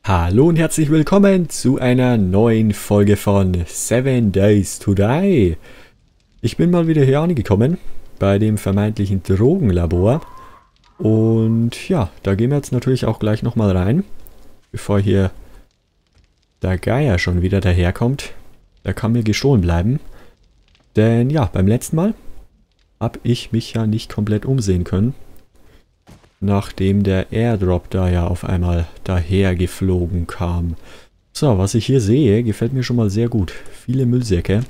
Hallo und herzlich willkommen zu einer neuen Folge von 7 Days to Die. Ich bin mal wieder hier angekommen, bei dem vermeintlichen Drogenlabor. Und ja, da gehen wir jetzt natürlich auch gleich nochmal rein, bevor hier der Geier schon wieder daherkommt. Der kann mir gestohlen bleiben. Denn ja, beim letzten Mal habe ich mich ja nicht komplett umsehen können, nachdem der Airdrop da ja auf einmal daher geflogen kam. So, was ich hier sehe, gefällt mir schon mal sehr gut. Viele Müllsäcke.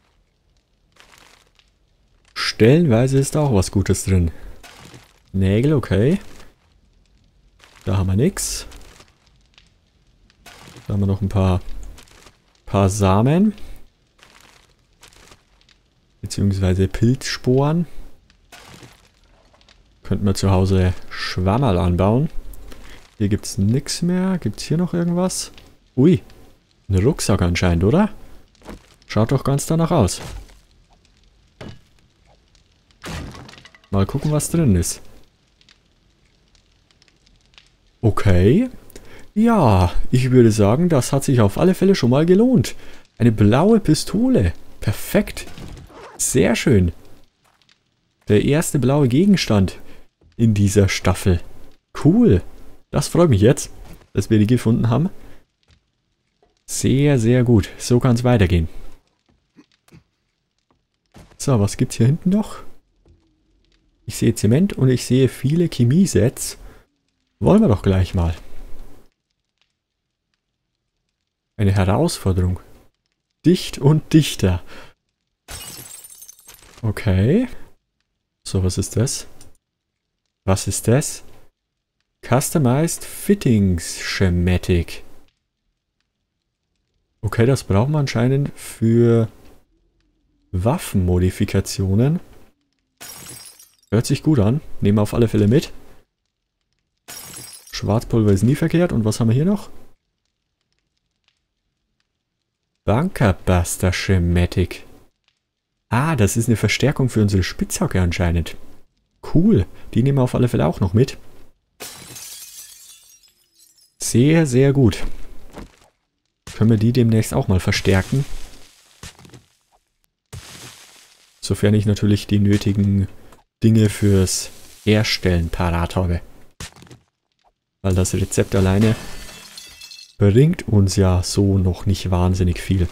Stellenweise ist da auch was Gutes drin. Nägel, okay. Da haben wir nix. Da haben wir noch ein paar Samen. Beziehungsweise Pilzsporen. Könnten wir zu Hause Schwammerl anbauen. Hier gibt es nichts mehr. Gibt es hier noch irgendwas? Ui, ein Rucksack anscheinend, oder? Schaut doch ganz danach aus. Mal gucken, was drin ist. Okay. Ja, ich würde sagen, das hat sich auf alle Fälle schon mal gelohnt. Eine blaue Pistole. Perfekt. Sehr schön. Der erste blaue Gegenstand in dieser Staffel. Cool. Das freut mich jetzt, dass wir die gefunden haben. Sehr, sehr gut. So kann es weitergehen. So, was gibt's hier hinten noch? Ich sehe Zement und ich sehe viele Chemiesets. Wollen wir doch gleich mal. Eine Herausforderung. Dicht und dichter. Okay. So, was ist das? Was ist das? Customized Fittings Schematic. Okay, das brauchen wir anscheinend für Waffenmodifikationen. Hört sich gut an. Nehmen wir auf alle Fälle mit. Schwarzpulver ist nie verkehrt. Und was haben wir hier noch? Bunkerbuster Schematic. Ah, das ist eine Verstärkung für unsere Spitzhacke anscheinend. Cool, die nehmen wir auf alle Fälle auch noch mit. Sehr, sehr gut. Können wir die demnächst auch mal verstärken. Sofern ich natürlich die nötigen Dinge fürs Herstellen parat habe. Weil das Rezept alleine bringt uns ja so noch nicht wahnsinnig viel.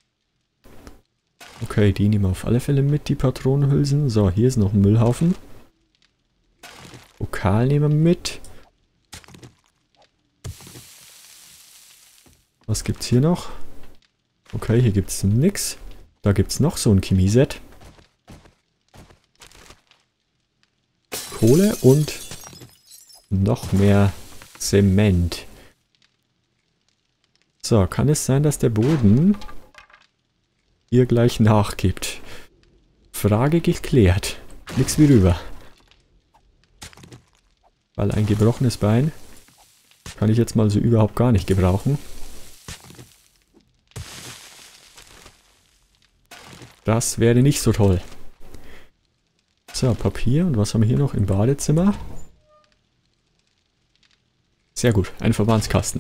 Okay, die nehmen wir auf alle Fälle mit, die Patronenhülsen. So, hier ist noch ein Müllhaufen. Pokal nehmen wir mit. Was gibt's hier noch? Okay, hier gibt's nix. Da gibt's noch so ein Chemieset. Kohle und noch mehr Zement. So, kann es sein, dass der Boden hier gleich nachgibt? Frage geklärt. Nix wie rüber. Weil ein gebrochenes Bein kann ich jetzt mal so überhaupt gar nicht gebrauchen. Das wäre nicht so toll. So, Papier. Und was haben wir hier noch im Badezimmer? Sehr gut, ein Verbandskasten.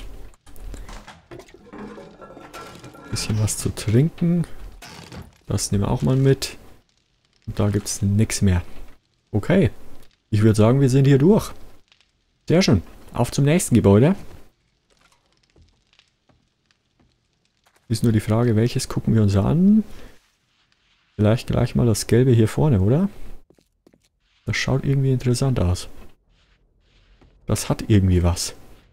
Bisschen was zu trinken. Das nehmen wir auch mal mit. Und da gibt es nichts mehr. Okay. Ich würde sagen, wir sind hier durch. Sehr schön. Auf zum nächsten Gebäude. Ist nur die Frage, welches gucken wir uns an? Vielleicht gleich mal das Gelbe hier vorne, oder? Das schaut irgendwie interessant aus. Das hat irgendwie was.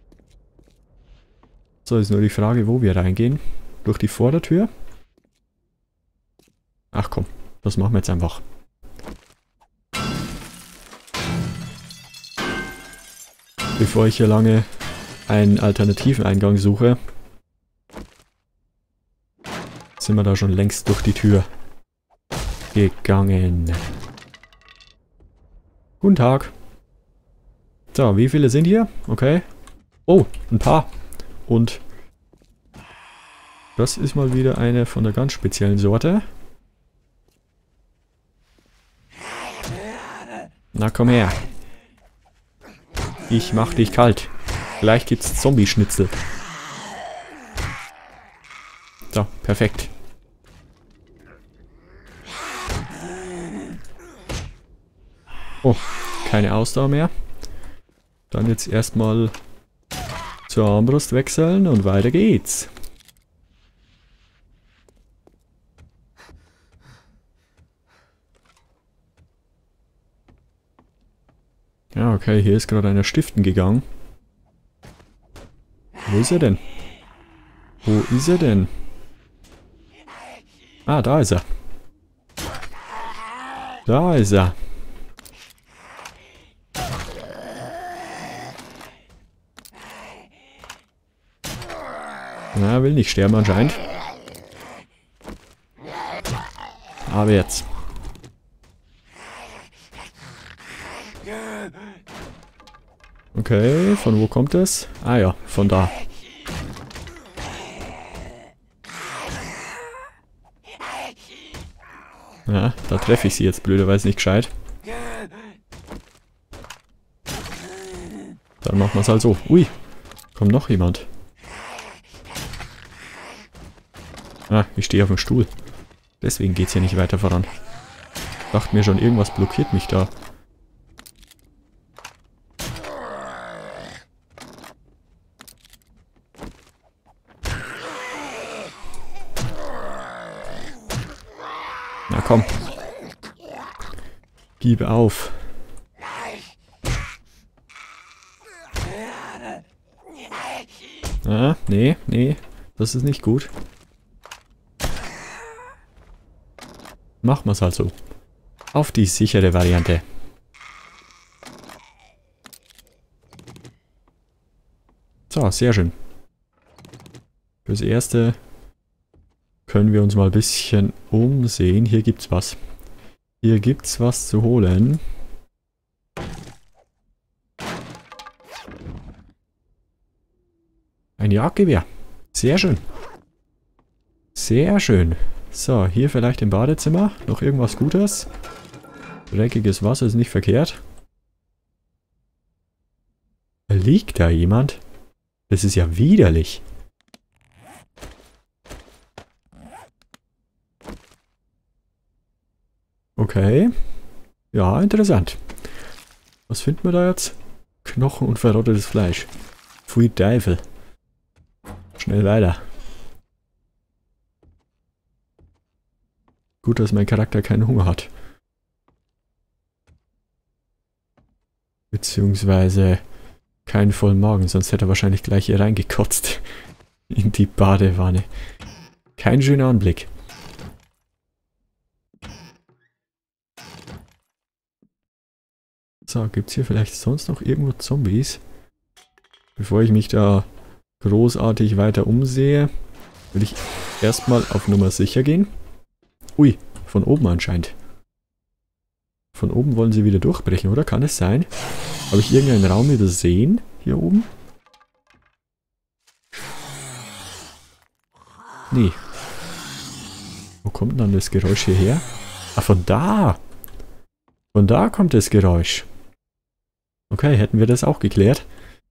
So, ist nur die Frage, wo wir reingehen. Durch die Vordertür? Ach komm, das machen wir jetzt einfach. Bevor ich hier lange einen alternativen Eingang suche, sind wir da schon längst durch die Tür gegangen. Guten Tag. So, wie viele sind hier? Okay. Oh, ein paar. Und das ist mal wieder eine von der ganz speziellen Sorte. Na komm her. Ich mach dich kalt. Gleich gibt's Zombie-Schnitzel. So, perfekt. Oh, keine Ausdauer mehr. Dann jetzt erstmal zur Armbrust wechseln und weiter geht's. Ja, okay, hier ist gerade einer stiften gegangen. Wo ist er denn? Wo ist er denn? Ah, da ist er. Da ist er. Na, will nicht sterben anscheinend. Aber jetzt. Okay, von wo kommt es? Ah ja, von da. Ja, da treffe ich sie jetzt blöderweise nicht gescheit. Dann machen wir es halt so. Ui, kommt noch jemand. Ah, ich stehe auf dem Stuhl. Deswegen geht es hier nicht weiter voran. Ich dachte mir schon, irgendwas blockiert mich da. Na komm. Gib auf. Ah, nee, nee. Das ist nicht gut. Machen wir es halt so. Auf die sichere Variante. So, sehr schön. Fürs Erste können wir uns mal ein bisschen umsehen. Hier gibt's was. Hier gibt's was zu holen. Ein Jagdgewehr. Sehr schön. Sehr schön. So, hier vielleicht im Badezimmer. Noch irgendwas Gutes. Dreckiges Wasser ist nicht verkehrt. Liegt da jemand? Das ist ja widerlich. Okay. Ja, interessant. Was finden wir da jetzt? Knochen und verrottetes Fleisch. Pfui Teufel. Schnell weiter. Gut, dass mein Charakter keinen Hunger hat. Beziehungsweise keinen vollen Magen, sonst hätte er wahrscheinlich gleich hier reingekotzt. In die Badewanne. Kein schöner Anblick. So, gibt es hier vielleicht sonst noch irgendwo Zombies? Bevor ich mich da großartig weiter umsehe, will ich erstmal auf Nummer sicher gehen. Ui, von oben anscheinend. Von oben wollen sie wieder durchbrechen, oder? Kann es sein? Habe ich irgendeinen Raum übersehen? Hier oben? Nee. Wo kommt dann das Geräusch hierher? Ah, von da! Von da kommt das Geräusch. Okay, hätten wir das auch geklärt.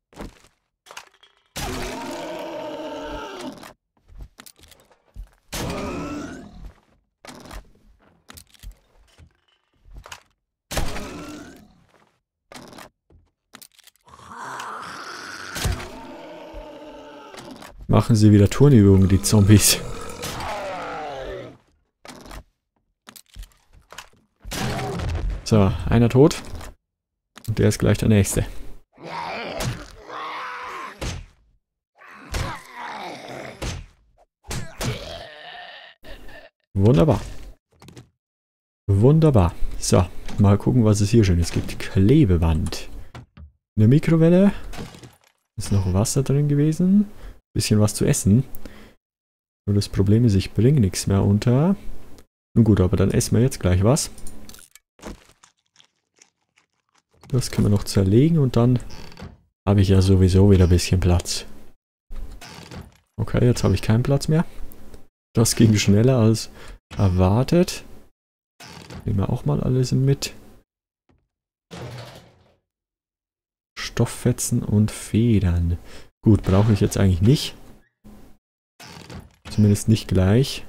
Machen sie wieder Turnübungen, die Zombies. So, einer tot. Und der ist gleich der nächste. Wunderbar. Wunderbar. So, mal gucken, was es hier Schönes gibt. Klebeband. Eine Mikrowelle. Ist noch Wasser drin gewesen. Bisschen was zu essen. Nur das Problem ist, ich bringe nichts mehr unter. Nun gut, aber dann essen wir jetzt gleich was. Das können wir noch zerlegen und dann habe ich ja sowieso wieder ein bisschen Platz. Okay, jetzt habe ich keinen Platz mehr. Das ging schneller als erwartet. Nehmen wir auch mal alles mit. Stofffetzen und Federn. Gut, brauche ich jetzt eigentlich nicht. Zumindest nicht gleich.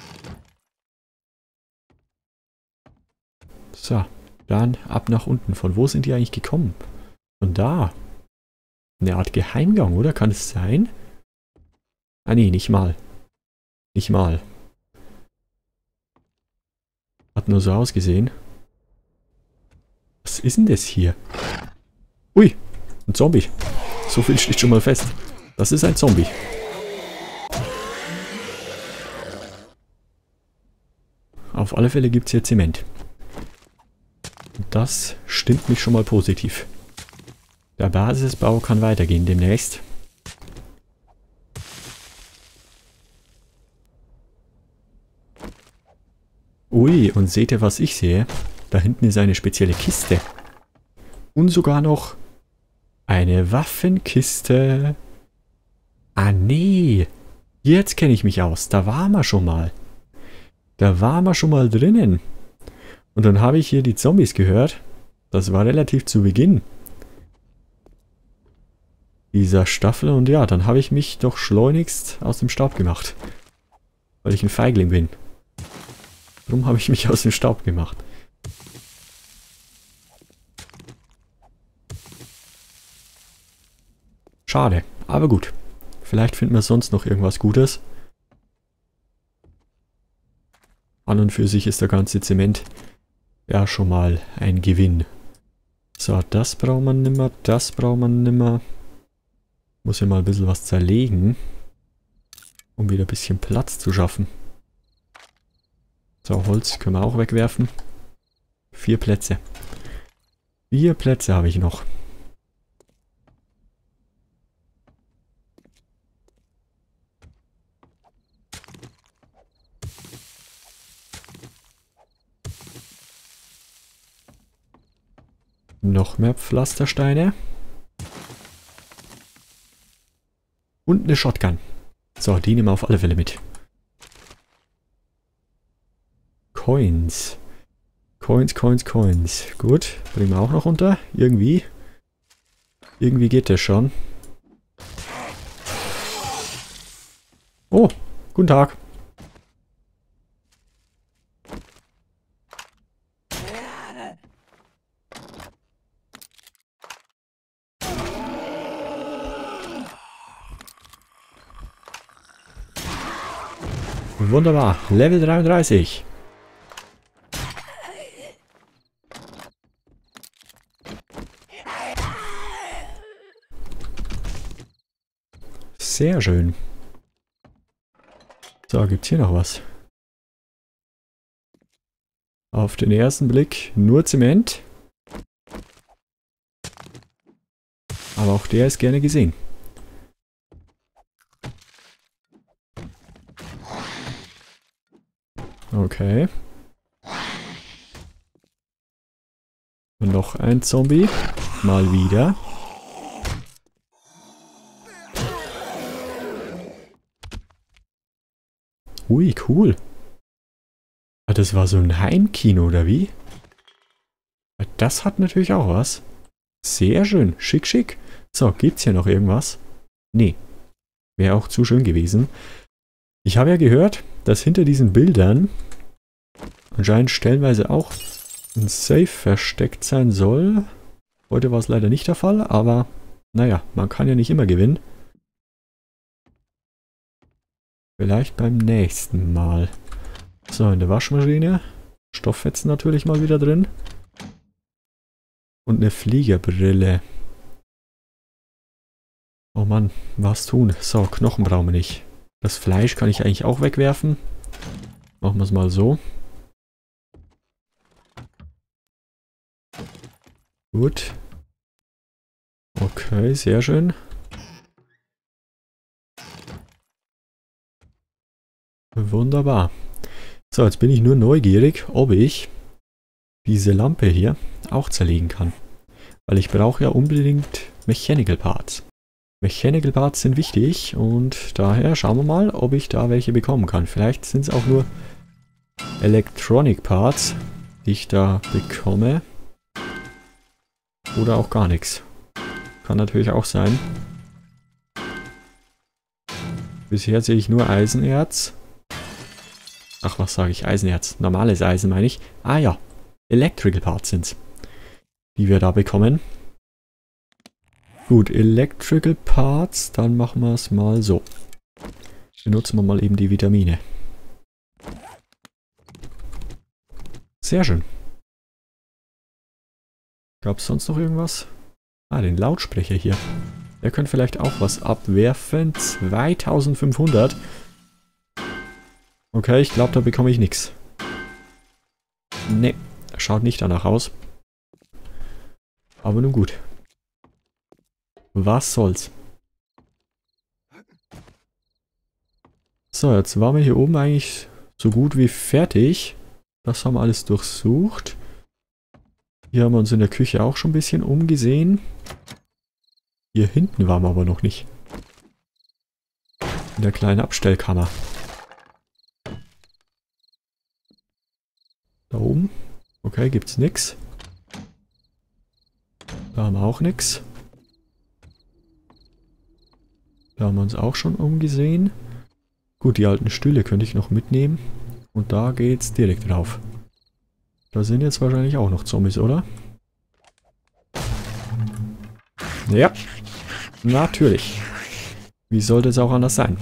So, dann ab nach unten. Von wo sind die eigentlich gekommen? Von da. Eine Art Geheimgang, oder? Kann es sein? Ah nee, nicht mal. Nicht mal. Hat nur so ausgesehen. Was ist denn das hier? Ui, ein Zombie. So viel steht schon mal fest. Das ist ein Zombie. Auf alle Fälle gibt es hier Zement. Und das stimmt mich schon mal positiv. Der Basisbau kann weitergehen demnächst. Ui, und seht ihr, was ich sehe? Da hinten ist eine spezielle Kiste. Und sogar noch eine Waffenkiste. Ah nee, jetzt kenne ich mich aus. Da waren wir schon mal. Da waren wir schon mal drinnen. Und dann habe ich hier die Zombies gehört. Das war relativ zu Beginn dieser Staffel. Und ja, dann habe ich mich doch schleunigst aus dem Staub gemacht. Weil ich ein Feigling bin. Darum habe ich mich aus dem Staub gemacht. Schade, aber gut. Vielleicht finden wir sonst noch irgendwas Gutes. An und für sich ist der ganze Zement ja schon mal ein Gewinn. So, das braucht man nimmer, das braucht man nimmer. Muss ja mal ein bisschen was zerlegen, um wieder ein bisschen Platz zu schaffen. So, Holz können wir auch wegwerfen. 4 Plätze. 4 Plätze habe ich noch. Noch mehr Pflastersteine. Und eine Shotgun. So, die nehmen wir auf alle Fälle mit. Coins. Coins, Coins, Coins. Gut, bringen wir auch noch runter. Irgendwie. Irgendwie geht das schon. Oh, guten Tag. Wunderbar, Level 33. Sehr schön. So, gibt's hier noch was? Auf den ersten Blick nur Zement. Aber auch der ist gerne gesehen. Okay. Und noch ein Zombie. Mal wieder. Ui, cool. Ah, das war so ein Heimkino, oder wie? Das hat natürlich auch was. Sehr schön. Schick, schick. So, gibt's hier noch irgendwas? Nee. Wäre auch zu schön gewesen. Ich habe ja gehört, dass hinter diesen Bildern anscheinend stellenweise auch ein Safe versteckt sein soll. Heute war es leider nicht der Fall, aber naja, man kann ja nicht immer gewinnen. Vielleicht beim nächsten Mal. So, in der Waschmaschine. Stofffetzen natürlich mal wieder drin. Und eine Fliegerbrille. Oh Mann, was tun? So, Knochen brauchen wir nicht. Das Fleisch kann ich eigentlich auch wegwerfen. Machen wir es mal so. Gut. Okay, sehr schön. Wunderbar. So, jetzt bin ich nur neugierig, ob ich diese Lampe hier auch zerlegen kann. Weil ich brauche ja unbedingt Mechanical Parts. Mechanical Parts sind wichtig und daher schauen wir mal, ob ich da welche bekommen kann. Vielleicht sind es auch nur Electronic Parts, die ich da bekomme. Oder auch gar nichts. Kann natürlich auch sein. Bisher sehe ich nur Eisenerz. Ach, was sage ich? Eisenerz. Normales Eisen meine ich. Ah ja, Electrical Parts sind's, die wir da bekommen. Gut, Electrical Parts, dann machen wir es mal so. Benutzen wir mal eben die Vitamine. Sehr schön. Gab es sonst noch irgendwas? Ah, den Lautsprecher hier. Der könnte vielleicht auch was abwerfen. 2500. Okay, ich glaube, da bekomme ich nichts. Ne, schaut nicht danach aus. Aber nun gut. Was soll's. So, jetzt waren wir hier oben eigentlich so gut wie fertig. Das haben wir alles durchsucht. Hier haben wir uns in der Küche auch schon ein bisschen umgesehen. Hier hinten waren wir aber noch nicht. In der kleinen Abstellkammer. Da oben. Okay, gibt's nix. Da haben wir auch nix. Da haben wir uns auch schon umgesehen. Gut, die alten Stühle könnte ich noch mitnehmen. Und da geht's direkt rauf. Da sind jetzt wahrscheinlich auch noch Zombies, oder? Ja. Natürlich. Wie sollte es auch anders sein?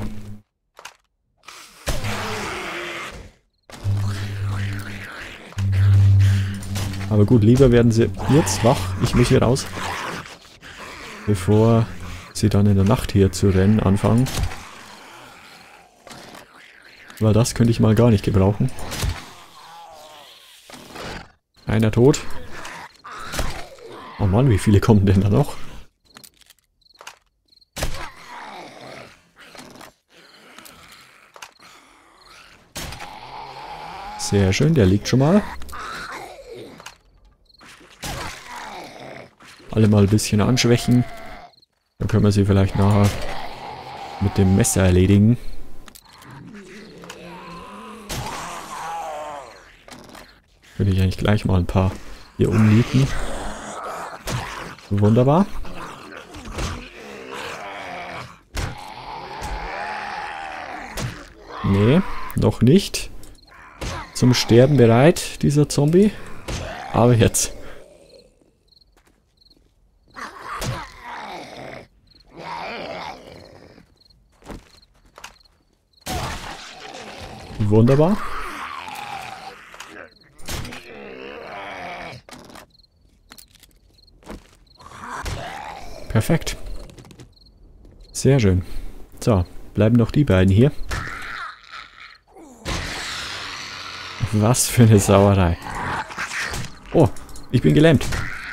Aber gut, lieber werden sie jetzt wach. Ich muss hier raus. Bevor sie dann in der Nacht hier zu rennen anfangen. Weil das könnte ich mal gar nicht gebrauchen. Einer tot. Oh Mann, wie viele kommen denn da noch? Sehr schön, der liegt schon mal. Alle mal ein bisschen anschwächen. Dann können wir sie vielleicht nachher mit dem Messer erledigen. Könnte ich eigentlich gleich mal ein paar hier umnieten. Wunderbar. Nee, noch nicht. Zum Sterben bereit, dieser Zombie. Aber jetzt. Wunderbar. Perfekt. Sehr schön. So, bleiben noch die beiden hier. Was für eine Sauerei. Oh, ich bin gelähmt.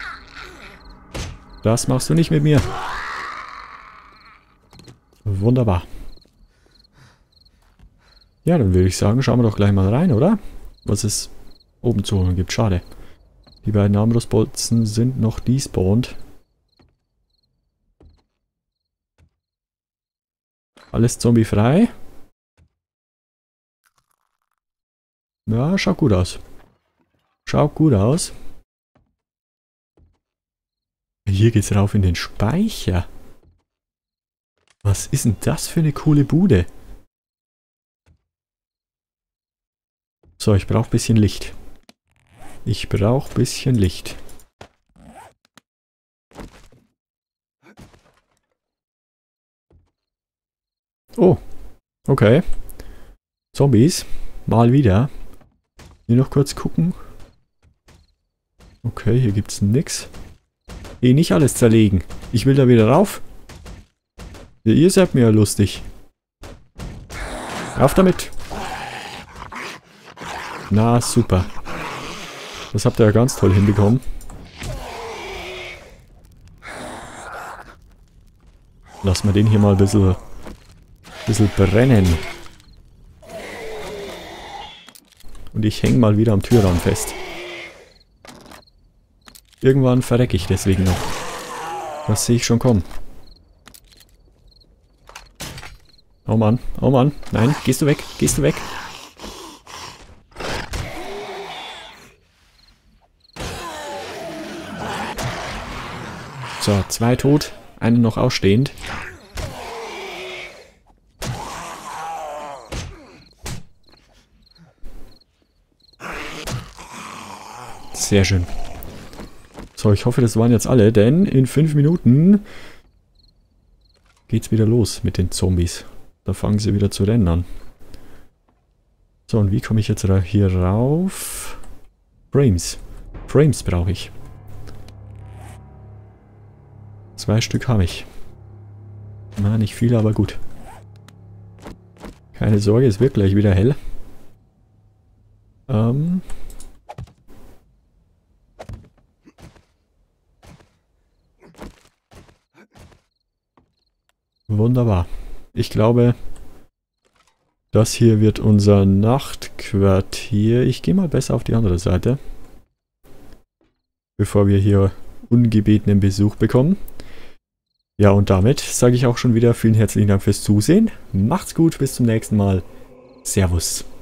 Das machst du nicht mit mir. Wunderbar. Ja, dann würde ich sagen, schauen wir doch gleich mal rein, oder? Was es oben zu holen gibt. Schade. Die beiden Armbrustbolzen sind noch despawned. Alles zombiefrei. Ja, schaut gut aus. Schaut gut aus. Hier geht's rauf in den Speicher. Was ist denn das für eine coole Bude? So, ich brauche ein bisschen Licht. Ich brauche ein bisschen Licht. Oh, okay. Zombies. Mal wieder. Hier noch kurz gucken. Okay, hier gibt's nix. Nicht alles zerlegen. Ich will da wieder rauf. Ja, ihr seid mir ja lustig. Rauf damit. Na, super. Das habt ihr ja ganz toll hinbekommen. Lassen wir den hier mal ein bisschen brennen. Und ich hänge mal wieder am Türrahmen fest. Irgendwann verrecke ich deswegen noch. Das sehe ich schon kommen. Oh Mann, oh Mann. Nein, gehst du weg, gehst du weg. So, 2 tot, einen noch ausstehend. Sehr schön. So, ich hoffe, das waren jetzt alle, denn in 5 Minuten geht's wieder los mit den Zombies. Da fangen sie wieder zu rennen an. So, und wie komme ich jetzt hier rauf? Frames. Frames brauche ich. 2 Stück habe ich. Na, nicht viele, aber gut. Keine Sorge, es wird gleich wieder hell. Wunderbar. Ich glaube, das hier wird unser Nachtquartier. Ich gehe mal besser auf die andere Seite. Bevor wir hier ungebetenen Besuch bekommen. Ja, und damit sage ich auch schon wieder vielen herzlichen Dank fürs Zusehen. Macht's gut, bis zum nächsten Mal. Servus.